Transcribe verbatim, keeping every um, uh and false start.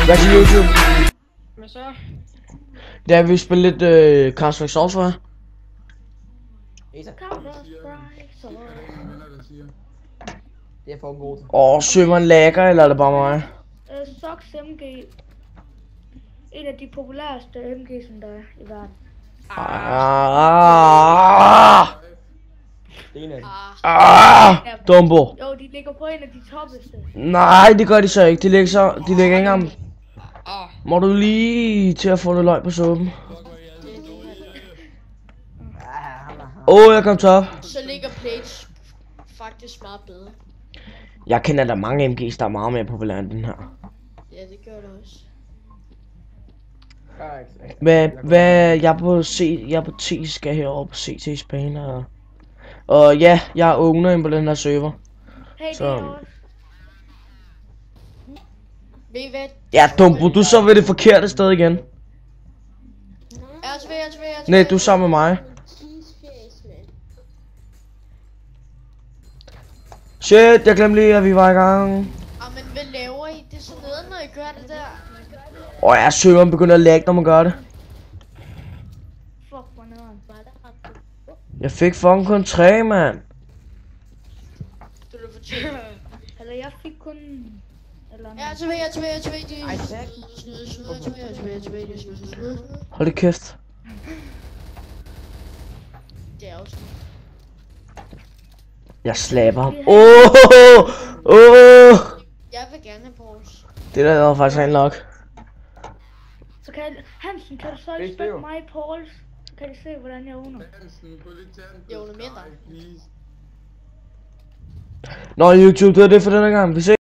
Hvad til YouTube? Hvad så? Det er, vi spiller lidt øh, Counter-Strike Software. Det er for godt. Åh, sømmeren lagger, eller er det bare mig? Uh, Sox M G. En af de populæreste M G, som der er i verden. Ah, Det er en af dem. ah, Dumbo. Jo, de ligger på en af de toppeste. Nej, det gør de så ikke. De ligger så, de ligger ikke engang. Må du lige til at få noget løg på suppen? Åh, oh, jeg kom top. Så ligger Plage faktisk meget bedre. Jeg kender der mange M G's, der er meget mere populære end den her. Ja, det gør det også. Hvad, hvad, jeg er på C, jeg er på T, skal herovre på C T Spain og... Og ja, jeg er owner inde på den her server. Hey, Så- det er også. Ved I hvad? Ja, Dumbo, du er så ved det forkerte sted igen. Jeg er tilbage, jeg er tilbage, jeg er Nej, du er sammen med mig. Shit, jeg glemte lige, at vi var i gang. Ah, men hvad laver I? Det er så nederen, når I gør det der. Åh, jeg serveren begynder at lagge, når man gør det. Fuck, hvor nederen. Jeg fik fucking kun tre, mand. Du er for tjent. Eller jeg fik kun... Eller Jeg er tilbage, jeg er tilbage, jeg er tilbage. De Ej, tak. snyder, snyder, jeg er tilbage, jeg er tilbage, jeg er tilbage. De snyder, snyder. Hold det kæft. Det er også. Jeg slapper ham. Åh, oh, åh. Jeg vil gerne have Pauls. Det der var faktisk rent nok. Så kan jeg... Hansen, kan du så Det ikke er spille jo. mig i Pauls? Så kan de se, hvordan jeg under. Jeg under mere dig. Nå, YouTube, det var det for denne gang. Vi ses.